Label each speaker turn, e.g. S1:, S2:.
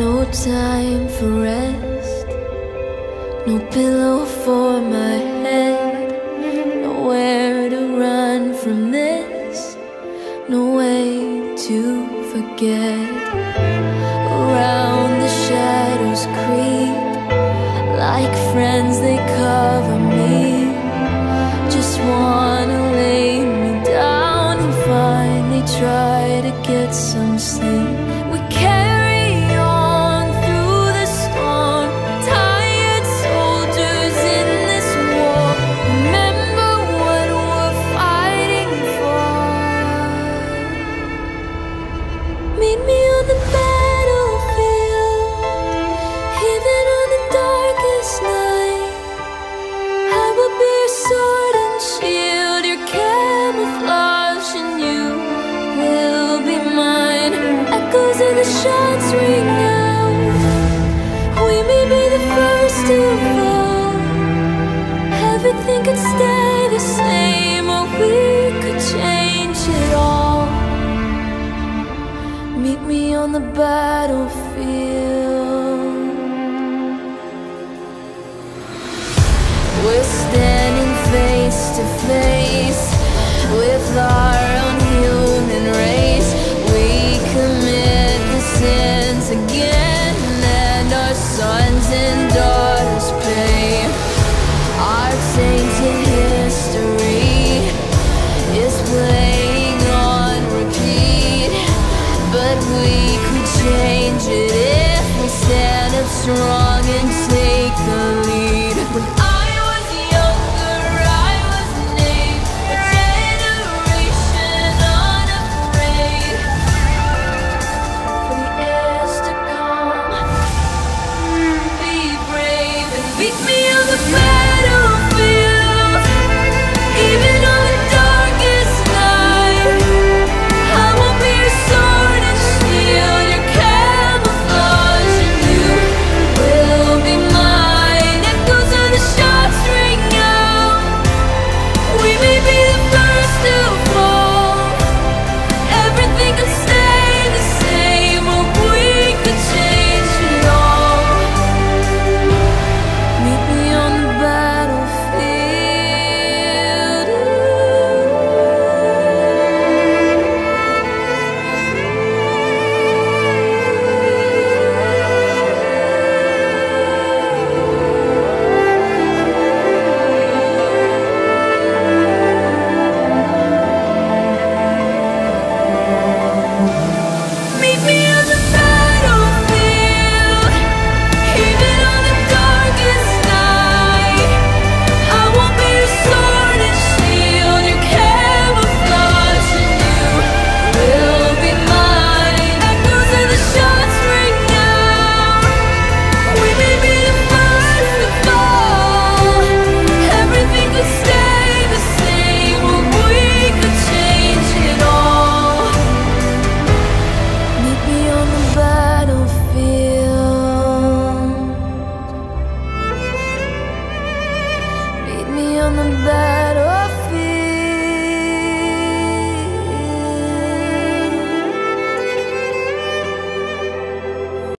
S1: No time for rest, no pillow for my head, nowhere to run from this, no way to forget. Around the shadows creep, like friends they cover me. Just wanna lay me down and finally try to get some sleep. We carry on through the storm, tired soldiers in this war. Remember what we're fighting for. Meet me on the battlefield, even on the darkest night. I will be your sword and shield, your camouflage, and you will be mine. Echoes of the shots ring out. We may be the first to fall. Everything could stay the same, or we could change it all. Meet me on the battlefield.